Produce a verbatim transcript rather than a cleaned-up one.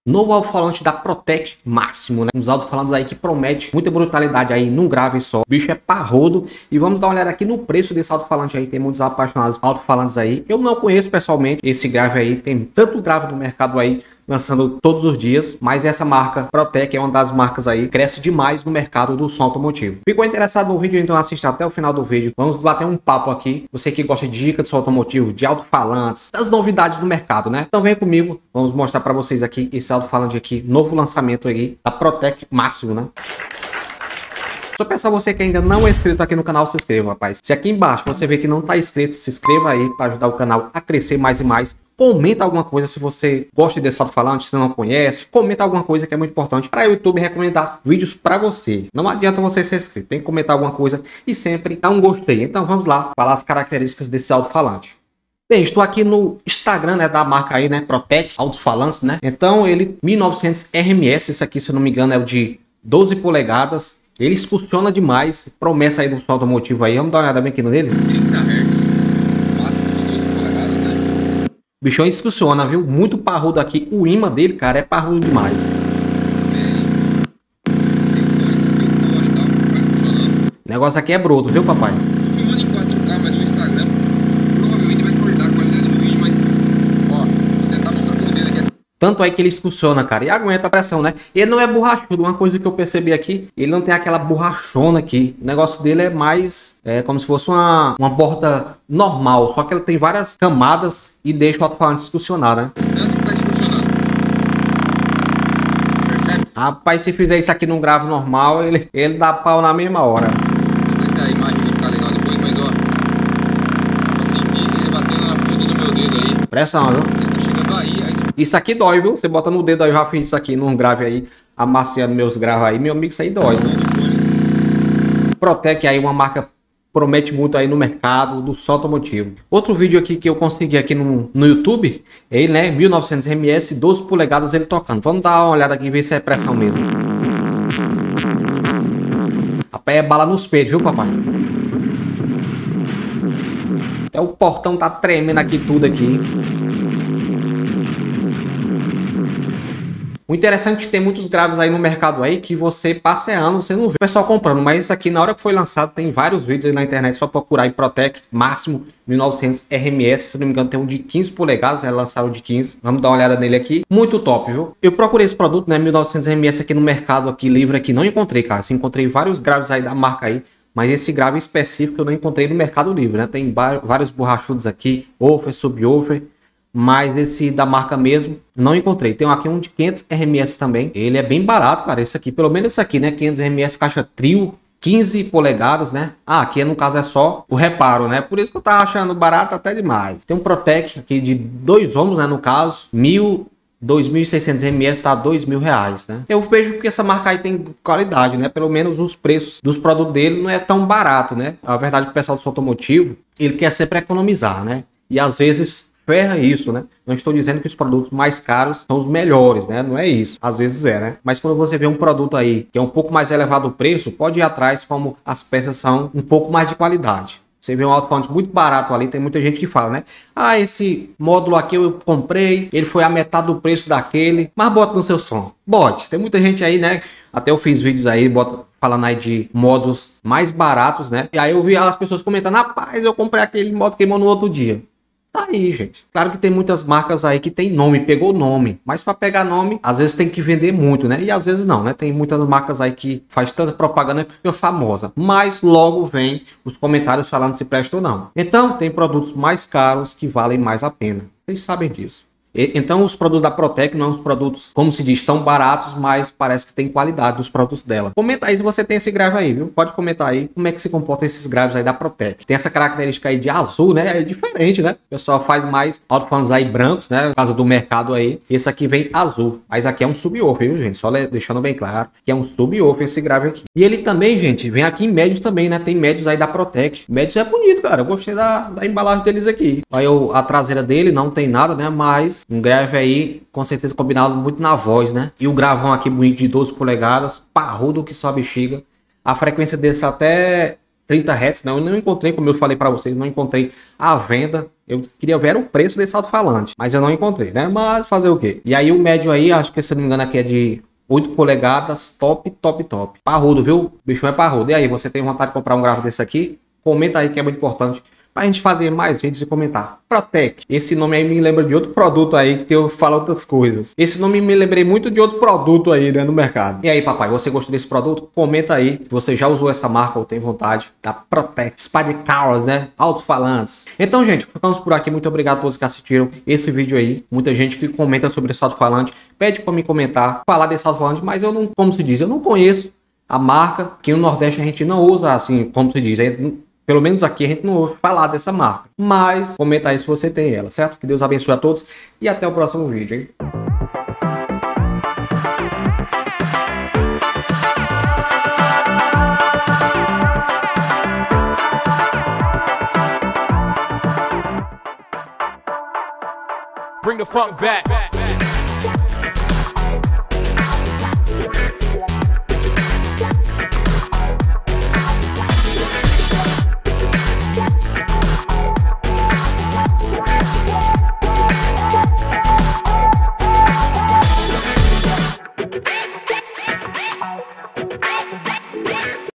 Novo alto-falante da Protec Máximo, né? Uns alto-falantes aí que promete muita brutalidade aí num grave só. O bicho é parrudo. E vamos dar uma olhada aqui no preço desse alto-falante aí. Tem muitos apaixonados por alto-falantes aí. Eu não conheço pessoalmente esse grave aí. Tem tanto grave no mercado aí, lançando todos os dias, mas essa marca Protec é uma das marcas aí, cresce demais no mercado do som automotivo. Ficou interessado no vídeo? Então assista até o final do vídeo. Vamos bater um papo aqui. Você que gosta de dicas de som automotivo, de alto-falantes, das novidades do mercado, né? Então vem comigo, vamos mostrar para vocês aqui esse alto-falante aqui, novo lançamento aí da Protec Máximo, né? Só peço a você que ainda não é inscrito aqui no canal, se inscreva, rapaz. Se aqui embaixo você vê que não está inscrito, se inscreva aí para ajudar o canal a crescer mais e mais. Comenta alguma coisa se você gosta desse alto-falante, se não conhece. Comenta alguma coisa que é muito importante para o YouTube recomendar vídeos para você. Não adianta você ser inscrito, tem que comentar alguma coisa e sempre dar um gostei. Então vamos lá falar as características desse alto-falante. Bem, estou aqui no Instagram, né, da marca aí, né, Protec Alto-Falantes, né? Então ele mil e novecentos R M S, isso aqui, se eu não me engano, é o de doze polegadas. Ele excursiona demais, promessa aí do som automotivo aí. Vamos dar uma olhada bem aqui nele. trinta hertz, máximo de doze polegadas, né? O bichão excursiona, viu? Muito parrudo aqui. O imã dele, cara, é parrudo demais. O negócio aqui é broto, viu, papai? Filmando em quatro K, mas no Instagram provavelmente vai cortar a qualidade do vídeo, mas ó, vou tentar mostrar com o dedo aqui. Tanto é que ele excursiona, cara, e aguenta a pressão, né? Ele não é borrachudo, uma coisa que eu percebi aqui, ele não tem aquela borrachona aqui. O negócio dele é mais, é como se fosse uma, uma borda normal, só que ele tem várias camadas e deixa o alto-falante excursionar, né? Tanto que tá excursionando. Percebe? Rapaz, se fizer isso aqui num grave normal, ele, ele dá pau na mesma hora. Não sei se a imagem vai ficar legal depois, mas ó, eu senti ele batendo na ponta do meu dedo aí. Pressão, viu? Ele tá chegando aí, aí Isso aqui dói, viu? Você bota no dedo aí, eu já fiz isso aqui num grave aí, amaciando meus graves aí, meu amigo, isso aí dói, viu? Protec aí, uma marca promete muito aí no mercado do som automotivo. Outro vídeo aqui que eu consegui aqui no, no YouTube, ele, né, mil e novecentos R M S, doze polegadas ele tocando. Vamos dar uma olhada aqui e ver se é pressão mesmo. Rapaz, é bala nos peitos, viu, papai? Até o portão tá tremendo aqui tudo aqui. O interessante é que tem muitos graves aí no mercado aí que você passa anos, você não vê o pessoal comprando, mas isso aqui na hora que foi lançado tem vários vídeos aí na internet, só procurar aí Protec Máximo mil e novecentos R M S, se não me engano tem um de quinze polegadas, eles lançaram de quinze, vamos dar uma olhada nele aqui, muito top, viu? Eu procurei esse produto, né, mil e novecentos R M S aqui no mercado, aqui livre aqui, não encontrei, cara, eu encontrei vários graves aí da marca aí, mas esse grave específico eu não encontrei no Mercado Livre, né, tem vários borrachudos aqui, woofer, subwoofer, mas esse da marca mesmo não encontrei. Tem aqui um de quinhentos R M S também. Ele é bem barato, cara. Esse aqui, pelo menos esse aqui, né? quinhentos R M S, caixa trio, quinze polegadas, né? Ah, aqui no caso é só o reparo, né? Por isso que eu tava achando barato até demais. Tem um Protec aqui de dois ohms, né? No caso, mil, dois mil e seiscentos R M S, tá dois mil reais, né? Eu vejo que essa marca aí tem qualidade, né? Pelo menos os preços dos produtos dele não é tão barato, né? A verdade é que o pessoal do som automotivo, ele quer sempre economizar, né? E às vezes ferra isso, né? Não estou dizendo que os produtos mais caros são os melhores, né? Não é isso. Às vezes é, né? Mas quando você vê um produto aí que é um pouco mais elevado o preço, pode ir atrás como as peças são um pouco mais de qualidade. Você vê um alto-falante muito barato ali, tem muita gente que fala, né? Ah, esse módulo aqui eu comprei, ele foi a metade do preço daquele, mas bota no seu som. Bote. Tem muita gente aí, né? Até eu fiz vídeos aí, bota, falando aí de módulos mais baratos, né? E aí eu vi as pessoas comentando, rapaz, eu comprei aquele módulo que queimou no outro dia. Tá aí, gente. Claro que tem muitas marcas aí que tem nome, pegou nome. Mas para pegar nome, às vezes tem que vender muito, né? E às vezes não, né? Tem muitas marcas aí que faz tanta propaganda que fica famosa. Mas logo vem os comentários falando se presta ou não. Então, tem produtos mais caros que valem mais a pena. Vocês sabem disso. Então os produtos da Protec não são os produtos, como se diz, tão baratos, mas parece que tem qualidade dos produtos dela. Comenta aí se você tem esse grave aí, viu? Pode comentar aí como é que se comporta esses graves aí da Protec. Tem essa característica aí de azul, né? É diferente, né? O pessoal faz mais alto-falantes aí brancos, né? Por causa do mercado aí. Esse aqui vem azul. Mas aqui é um subwoofer, viu, gente? Só deixando bem claro que é um subwoofer esse grave aqui. E ele também, gente, vem aqui em médios também, né? Tem médios aí da Protec. Médios é bonito, cara. Eu gostei da, da embalagem deles aqui. Aí eu, a traseira dele não tem nada, né? Mas um grave aí, com certeza combinado muito na voz, né? E o gravão aqui bonito de doze polegadas, parrudo que só a bexiga. A frequência desse até trinta hertz, não, eu não encontrei, como eu falei para vocês, não encontrei a venda Eu queria ver o preço desse alto-falante, mas eu não encontrei, né? Mas fazer o quê? E aí o médio aí, acho que se eu não me engano aqui é de oito polegadas, top, top, top. Parrudo, viu? O bichão é parrudo. E aí, você tem vontade de comprar um gráfico desse aqui? Comenta aí que é muito importante pra gente fazer mais vídeos e comentar. Protec. Esse nome aí me lembra de outro produto aí que eu falo outras coisas. Esse nome me lembrei muito de outro produto aí, né, no mercado. E aí, papai, você gostou desse produto? Comenta aí. Você já usou essa marca ou tem vontade? Da Protec. Spadicars, né? Alto-falantes. Então, gente, ficamos por aqui. Muito obrigado a todos que assistiram esse vídeo aí. Muita gente que comenta sobre esse alto-falante. Pede pra me comentar, falar desse alto-falante, mas eu não, como se diz, eu não conheço a marca. Que no Nordeste a gente não usa assim, como se diz. Pelo menos aqui a gente não ouve falar dessa marca. Mas comenta aí se você tem ela, certo? Que Deus abençoe a todos e até o próximo vídeo, hein? Bring the funk back.